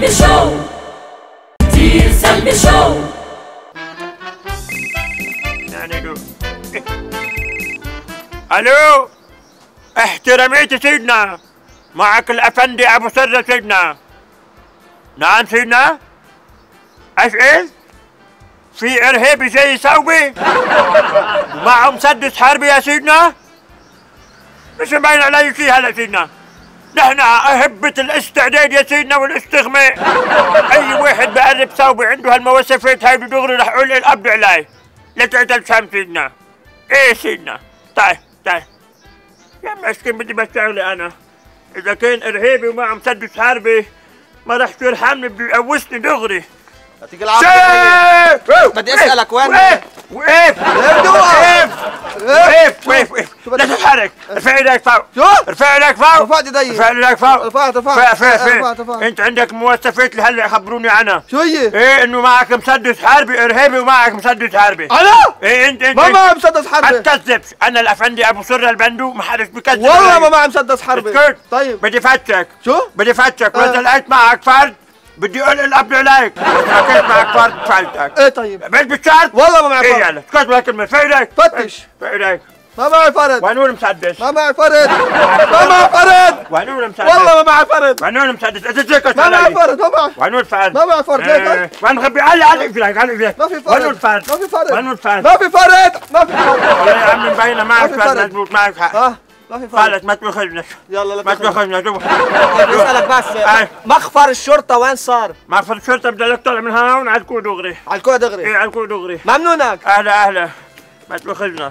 شو كتير سلبي شو يعني الو احتراميتي سيدنا، معك الافندي ابو سرة سيدنا. نعم سيدنا. ايش في ارهابي زي ثوبي معه مسدس حربي يا سيدنا؟ مش مبين علي شيء هلا سيدنا. نحن أهبة الاستعداد يا سيدنا والاستغماء. أي واحد بقرب ثوبي عنده هالمواصفات هاي دغري رح أقول القبض عليه. لا تعتل فهم سيدنا. إيه سيدنا؟ طيب يا مسكين بدي بس شغلة أنا. إذا كان إرهابي ومعه مسدس حربي ما رح يرحمني بده يقوسني دغري. يعطيك العافية. بدي أسألك وين؟ وقف لا تتحرك. ارفع ايدك فوق. شو؟ ارفع ايدك فوق. رفعت ايدي. ارفع ايدك فوق. رفعت. انت عندك مواصفات اللي هلا خبروني عنها. شو هي؟ ايه انه معك مسدس حربي ارهابي ومعك مسدس حربي. انا؟ ايه انت ما معي مسدس حربي. ما تكذبش، انا الافندي ابو سره البندو ما حدش بكذب. والله ما معي مسدس حربي. اسكت. طيب بدي فتشك. شو؟ بدي فتشك واذا لقيت معك فرد بدي اقول القبض عليك. اذا لقيت معك فرد فلتك. ايه طيب بس بالشرط والله ما معي فرد. ايه يلا اسكت ولا كلمه. ارفع ايدك. فتش. ارفع ايدك. ما معي فرد. وين هو المسدس؟ ما معي فرد. ما معي فرد. وين هو المسدس؟ والله ما معي فرد. وين هو المسدس؟ انت تسكت ما معي فرد. ما معي. وين هو الفرد؟ ما معي فرد. ليه؟ وين غبي؟ علق ايدك علق. ما في فرد. وين هو الفرد؟ ما في فرد. وين هو الفرد؟ ما في فرد. ما في فرد. والله يا عمي مبينه معك ما في فرد فرد. مضبوط معك حق. ما في فرد. خلص ما تاخذنا. يلا لا ما تاخذ. تاخذنا شوف. بدي أسألك بس مخفر الشرطة وين صار؟ مخفر الشرطه بدك تطلع من هون على الكوع دغري. على الكوع دغري. ايه على الكوع دغري. ممنونك. اهلا ما تاخذنا.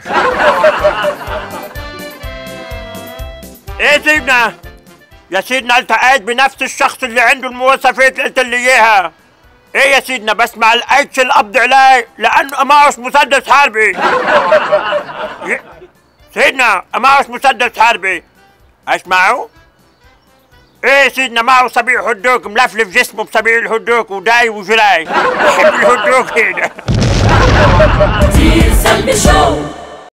ايه سيدنا؟ يا سيدنا التقيت بنفس الشخص اللي عنده المواصفات اللي قلت لي اياها. ايه يا سيدنا بس ما لقيتش القبض عليه لانه معهوش مسدس حربي. سيدنا معهوش مسدس حربي. ايش معه؟ ايه سيدنا معه صبيع هدوك ملفلف جسمه بصبيع الهدوك وداي وجراي. بحب الهدوك هيدا. كتير سلبي شو